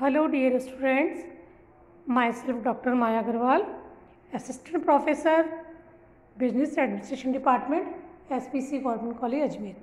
Hello dear students, myself Dr. Maya Agarwal, Assistant Professor, Business Administration Department, SPC government college Ajmer.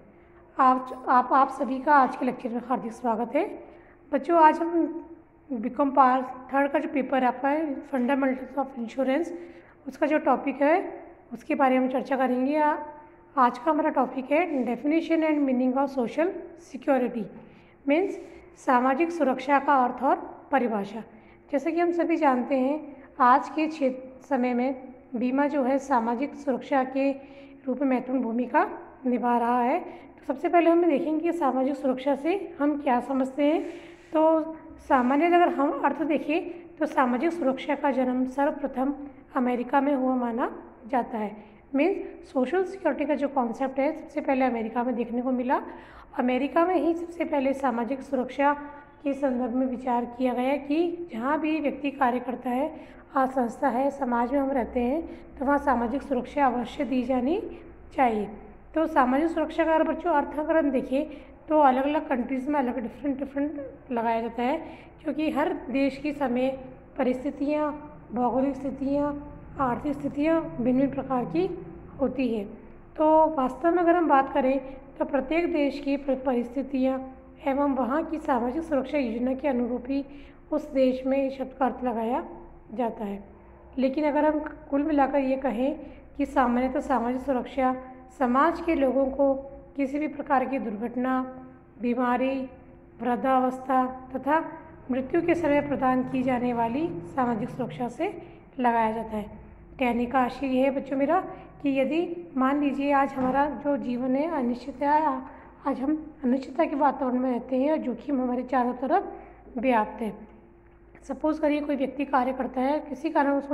आप सभी का आज के लेक्चर में हार्दिक स्वागत है। बच्चों, आज हम बीकॉम पार्ट थर्ड का जो पेपर आपका है फंडामेंटल्स ऑफ इंश्योरेंस, उसका जो टॉपिक है उसके बारे में चर्चा करेंगे। आज का हमारा टॉपिक है definition and meaning of social security, means सामाजिक सुरक्षा का अर्थ और परिभाषा। जैसे कि हम सभी जानते हैं, आज के समय में बीमा जो है सामाजिक सुरक्षा के रूप में महत्वपूर्ण भूमिका निभा रहा है। तो सबसे पहले हम देखेंगे कि सामाजिक सुरक्षा से हम क्या समझते हैं। तो सामान्य अगर हम अर्थ देखें तो सामाजिक सुरक्षा का जन्म सर्वप्रथम अमेरिका में हुआ माना जाता है। मीन्स सोशल सिक्योरिटी का जो कॉन्सेप्ट है सबसे पहले अमेरिका में देखने को मिला। अमेरिका में ही सबसे पहले सामाजिक सुरक्षा के संदर्भ में विचार किया गया कि जहाँ भी व्यक्ति कार्य करता है, संस्था है, समाज में हम रहते हैं, तो वहाँ सामाजिक सुरक्षा अवश्य दी जानी चाहिए। तो सामाजिक सुरक्षा का बच्चों अर्थ अगर हम देखें तो अलग अलग कंट्रीज़ में अलग डिफरेंट लगाया जाता है, क्योंकि हर देश की समय परिस्थितियाँ, भौगोलिक स्थितियाँ, आर्थिक स्थितियाँ भिन्न भिन्न प्रकार की होती है। तो वास्तव में अगर हम बात करें तो प्रत्येक देश की परिस्थितियाँ एवं वहाँ की सामाजिक सुरक्षा योजना के अनुरूप ही उस देश में इस शब्द का अर्थ लगाया जाता है। लेकिन अगर हम कुल मिलाकर ये कहें कि सामान्यतः सामाजिक सुरक्षा समाज के लोगों को किसी भी प्रकार की दुर्घटना, बीमारी, वृद्धावस्था तथा मृत्यु के समय प्रदान की जाने वाली सामाजिक सुरक्षा से लगाया जाता है। कहने का आशय ये है बच्चों मेरा कि यदि मान लीजिए आज हमारा जो जीवन है अनिश्चित है, आज हम अनिश्चितता के वातावरण में रहते हैं और जोखिम हमारे चारों तरफ व्याप्त है। सपोज़ करिए कोई व्यक्ति कार्य करता है, किसी कारण उसको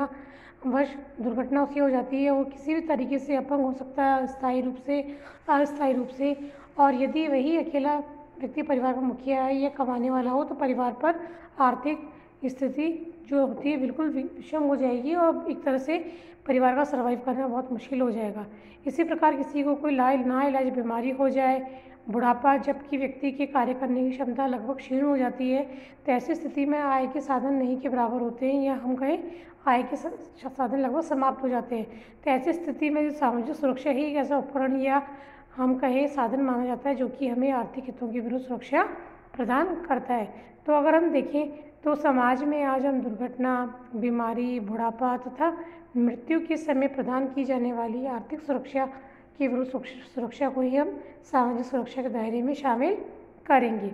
दुर्घटना उसकी हो जाती है, वो किसी भी तरीके से अपंग हो सकता है, स्थायी रूप से, अस्थायी रूप से। और यदि वही अकेला व्यक्ति परिवार का मुखिया है या कमाने वाला हो तो परिवार पर आर्थिक स्थिति जो होती है बिल्कुल विषम हो जाएगी और एक तरह से परिवार का सर्वाइव करना बहुत मुश्किल हो जाएगा। इसी प्रकार किसी को कोई नाइलाज बीमारी हो जाए, बुढ़ापा, जबकि व्यक्ति के कार्य करने की क्षमता लगभग क्षीण हो जाती है, तो ऐसी स्थिति में आय के साधन नहीं के बराबर होते हैं, या हम कहें आय के साधन लगभग समाप्त हो जाते हैं। तो ऐसी स्थिति में सामाजिक सुरक्षा ही एक ऐसा उपकरण या हम कहें साधन माना जाता है जो कि हमें आर्थिक हितों के विरुद्ध सुरक्षा प्रदान करता है। तो अगर हम देखें तो समाज में आज हम दुर्घटना, बीमारी, बुढ़ापा तथा मृत्यु के समय प्रदान की जाने वाली आर्थिक सुरक्षा के विरुद्ध सुरक्षा को ही हम सामाजिक सुरक्षा के दायरे में शामिल करेंगे।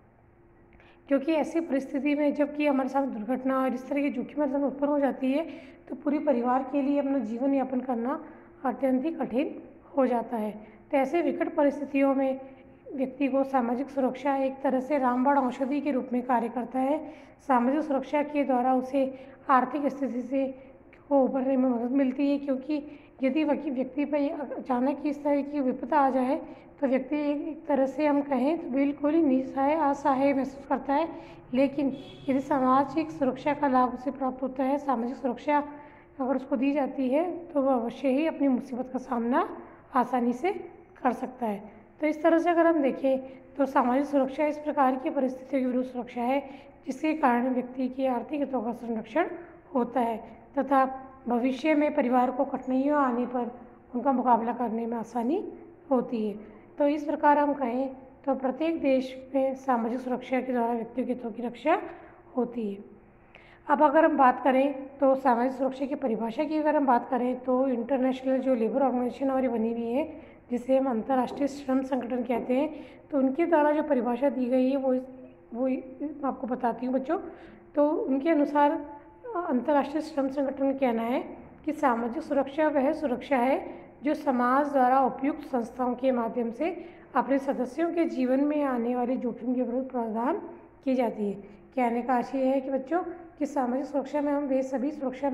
क्योंकि ऐसी परिस्थिति में जबकि हमारे साथ दुर्घटना और इस तरह की जोखिम हमारे सामने उत्पन्न हो जाती है तो पूरे परिवार के लिए अपना जीवन यापन करना अत्यंत ही कठिन हो जाता है। तो ऐसे विकट परिस्थितियों में व्यक्ति को सामाजिक सुरक्षा एक तरह से रामबाण औषधि के रूप में कार्य करता है। सामाजिक सुरक्षा के द्वारा उसे आर्थिक स्थिति से को उभरने में मदद मिलती है, क्योंकि यदि व्यक्ति पर अचानक इस तरह की विपदा आ जाए तो व्यक्ति एक तरह से हम कहें तो बिल्कुल ही निसहाय, असहाय महसूस करता है। लेकिन यदि सामाजिक सुरक्षा का लाभ उसे प्राप्त होता है, सामाजिक सुरक्षा अगर उसको दी जाती है तो वह अवश्य ही अपनी मुसीबत का सामना आसानी से कर सकता है। तो इस तरह से अगर हम देखें तो सामाजिक सुरक्षा इस प्रकार की परिस्थितियों के विरुद्ध सुरक्षा है जिसके कारण व्यक्ति की आर्थिक हितों का संरक्षण होता है तथा भविष्य में परिवार को कठिनाइयाँ आने पर उनका मुकाबला करने में आसानी होती है। तो इस प्रकार हम कहें तो प्रत्येक देश में सामाजिक सुरक्षा के द्वारा व्यक्तियों के हितों की रक्षा होती है। अब अगर हम बात करें तो सामाजिक सुरक्षा की परिभाषा की अगर हम बात करें तो इंटरनेशनल जो लेबर ऑर्गेनाइजेशन हमारी बनी हुई है, जिसे हम अंतर्राष्ट्रीय श्रम संगठन कहते हैं, तो उनके द्वारा जो परिभाषा दी गई है वो मैं आपको बताती हूँ बच्चों। तो उनके अनुसार अंतर्राष्ट्रीय श्रम संगठन का कहना है कि सामाजिक सुरक्षा वह सुरक्षा है जो समाज द्वारा उपयुक्त संस्थाओं के माध्यम से अपने सदस्यों के जीवन में आने वाले जोखिम के विरुद्ध प्रदान की जाती है। कहने का आशय है कि बच्चों कि सामाजिक सुरक्षा में हम वे सभी सुरक्षा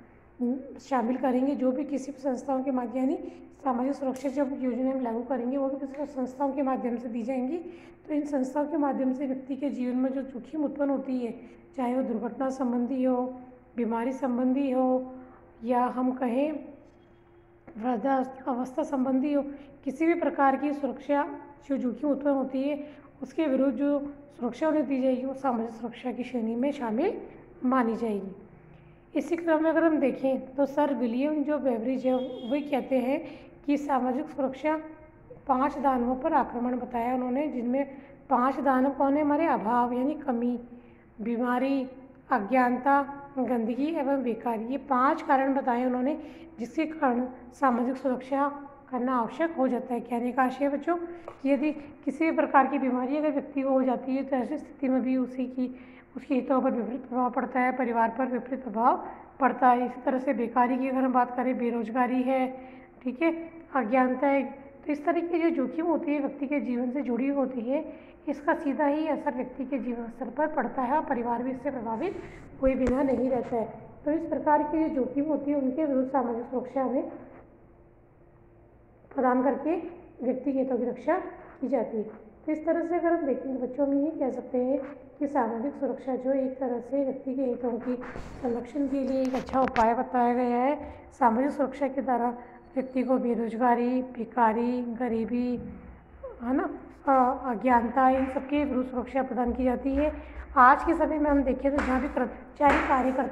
शामिल करेंगे जो भी किसी संस्थाओं के माध्यम, यानी सामाजिक सुरक्षा जब योजना हम लागू करेंगे वो भी किसी संस्थाओं के माध्यम से दी जाएंगी। तो इन संस्थाओं के माध्यम से व्यक्ति के जीवन में जो जोखिम उत्पन्न होती है, चाहे वो दुर्घटना संबंधी हो, बीमारी संबंधी हो, या हम कहें वृद्धावस्था संबंधी हो, किसी भी प्रकार की सुरक्षा जो जोखिम उत्पन्न होती है उसके विरुद्ध जो सुरक्षा उन्हें दी जाएगी वो सामाजिक सुरक्षा की श्रेणी में शामिल मानी जाएगी। इसी क्रम में अगर हम देखें तो सर विलियम जो बेवरिज है वही कहते हैं कि सामाजिक सुरक्षा 5 दानवों पर आक्रमण बताया उन्होंने, जिनमें 5 दानव कौन है हमारे? अभाव यानी कमी, बीमारी, अज्ञानता, गंदगी एवं बेकारी। ये 5 कारण बताए उन्होंने जिसके कारण सामाजिक सुरक्षा करना आवश्यक हो जाता है। कहने का आशय है बच्चों कि यदि किसी भी प्रकार की बीमारी अगर व्यक्ति को हो जाती है तो ऐसी स्थिति में भी उसके हितों पर विपरीत प्रभाव पड़ता है, परिवार पर विपरीत प्रभाव पड़ता है। इसी तरह से बेकारी की अगर हम बात करें, बेरोजगारी है, ठीक है, अज्ञानता है, तो इस तरह की जो जोखिम होती है व्यक्ति के जीवन से जुड़ी होती है, इसका सीधा ही असर व्यक्ति के जीवन स्तर पर पड़ता है और परिवार भी इससे प्रभावित कोई बिना नहीं रहता है। तो इस प्रकार की जो जोखिम होती है उनके विरुद्ध सामाजिक सुरक्षा हमें प्रदान करके व्यक्ति के हितों की रक्षा की जाती है। तो इस तरह से अगर हम देखें तो बच्चों में ये कह सकते हैं कि सामाजिक सुरक्षा जो एक तरह से व्यक्ति के हितों की संरक्षण के लिए एक अच्छा उपाय बताया गया है। सामाजिक सुरक्षा के द्वारा व्यक्ति को बेरोजगारी, बेकारी, गरीबी, है ना, अज्ञानता, इन सबके विरुद्ध सुरक्षा प्रदान की जाती है। आज के समय में हम देखें तो जहाँ भी कर्मचारी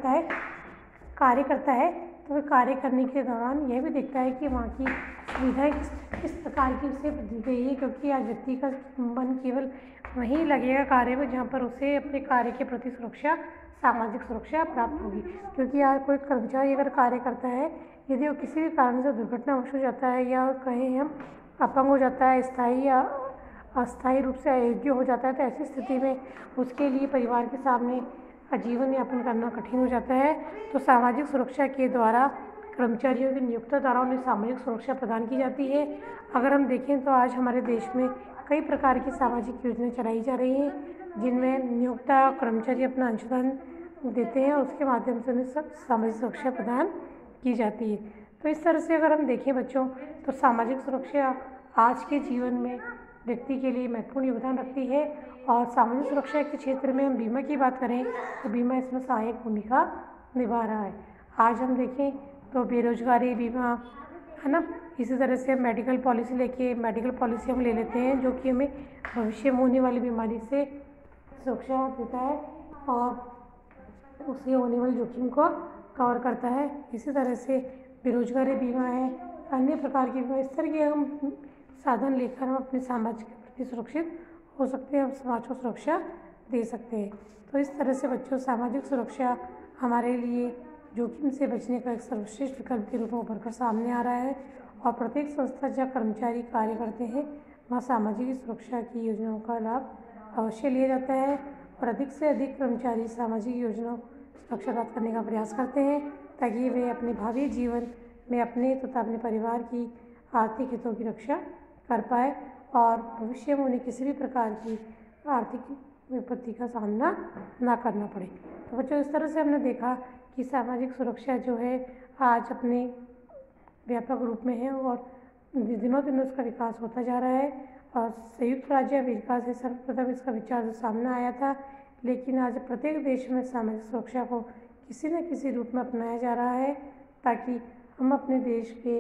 कार्य करता है तो वह कार्य करने के दौरान यह भी देखता है कि वहाँ की सुविधाएं किस प्रकार की उसे दी गई है, क्योंकि आज व्यक्ति का मन केवल वहीं लगेगा कार्य में जहाँ पर उसे अपने कार्य के प्रति सुरक्षा, सामाजिक सुरक्षा प्राप्त होगी। क्योंकि आज कोई कर्मचारी अगर कार्य करता है, यदि वो किसी भी कारण से दुर्घटनावश हो जाता है या कहें हम अपंग हो जाता है, स्थायी या अस्थायी रूप से अयोग्य हो जाता है, तो ऐसी स्थिति में उसके लिए परिवार के सामने जीवन यापन करना कठिन हो जाता है। तो सामाजिक सुरक्षा के द्वारा कर्मचारियों की नियोक्ता द्वारा उन्हें सामाजिक सुरक्षा प्रदान की जाती है। अगर हम देखें तो आज हमारे देश में कई प्रकार की सामाजिक योजनाएं चलाई जा रही हैं जिनमें नियोक्ता कर्मचारी अपना अंशदान देते हैं और उसके माध्यम से उन्हें सामाजिक सुरक्षा प्रदान की जाती है। तो इस तरह से अगर हम देखें बच्चों तो सामाजिक सुरक्षा आज के जीवन में व्यक्ति के लिए महत्वपूर्ण योगदान रखती है। और सामाजिक सुरक्षा के क्षेत्र में हम बीमा की बात करें तो बीमा इसमें सहायक भूमिका निभा रहा है। आज हम देखें तो बेरोजगारी बीमा, है ना, इसी तरह से मेडिकल पॉलिसी हम ले लेते हैं जो कि हमें भविष्य में होने वाली बीमारी से सुरक्षा देता है और उससे होने वाले जोखिम को कवर करता है। इसी तरह से बेरोजगारी बीमा है, अन्य प्रकार की बीमा, इस तरह के हम साधन लेकर हम अपने समाज के प्रति सुरक्षित हो सकते हैं, हम समाज को सुरक्षा दे सकते हैं। तो इस तरह से बच्चों सामाजिक सुरक्षा हमारे लिए जोखिम से बचने का एक सर्वश्रेष्ठ विकल्प के रूप में उभर कर सामने आ रहा है और प्रत्येक संस्था जहाँ कर्मचारी कार्य करते हैं वहाँ सामाजिक सुरक्षा की योजनाओं का लाभ अवश्य लिया जाता है और अधिक से अधिक कर्मचारी सामाजिक योजनाओं सुरक्षा प्राप्त करने का प्रयास करते हैं ताकि वे अपने भावी जीवन में अपने तथा अपने परिवार की आर्थिक हितों की रक्षा कर पाए और भविष्य में उन्हें किसी भी प्रकार की आर्थिक विपत्ति का सामना ना करना पड़े। तो बच्चों इस तरह से हमने देखा कि सामाजिक सुरक्षा जो है आज अपने व्यापक रूप में है और दिनों दिन उसका विकास होता जा रहा है और संयुक्त राज्य अमेरिका से सर्वप्रथम इसका विचार सामने आया था, लेकिन आज प्रत्येक देश में सामाजिक सुरक्षा को किसी न किसी रूप में अपनाया जा रहा है ताकि हम अपने देश के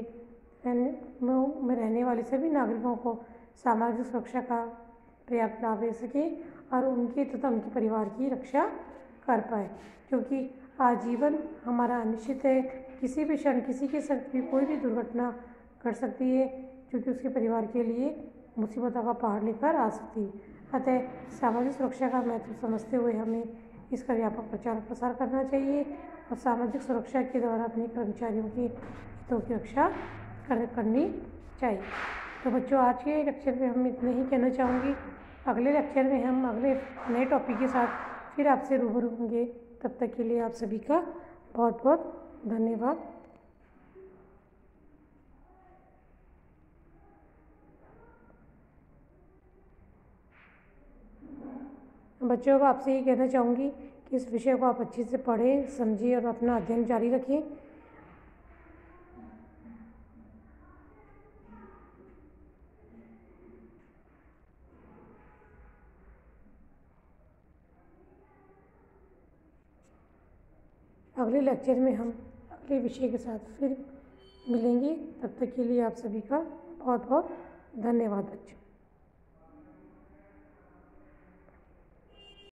में रहने वाले सभी नागरिकों को सामाजिक सुरक्षा का पर्याप्त लाभ दे सकें और उनके तथा उनके परिवार की रक्षा कर पाए, क्योंकि आजीवन हमारा अनिश्चित है। किसी भी क्षण किसी के साथ भी कोई भी दुर्घटना घट सकती है जो कि उसके परिवार के लिए मुसीबतों का पहाड़ लेकर आ सकती है। अतः सामाजिक सुरक्षा का महत्व समझते हुए हमें इसका व्यापक प्रचार प्रसार करना चाहिए और सामाजिक सुरक्षा के द्वारा अपने कर्मचारियों की हितों की रक्षा करनी चाहिए। तो बच्चों आज के लेक्चर में हम इतना ही कहना चाहूँगी। अगले लेक्चर में हम अगले नए टॉपिक के साथ फिर आपसे रूबरू होंगे। तब तक के लिए आप सभी का बहुत बहुत धन्यवाद। बच्चों को आपसे ये कहना चाहूँगी कि इस विषय को आप अच्छे से पढ़ें, समझिए और अपना अध्ययन जारी रखें। अगले लेक्चर में हम अगले विषय के साथ फिर मिलेंगे। तब तक के लिए आप सभी का बहुत बहुत धन्यवाद बच्चों।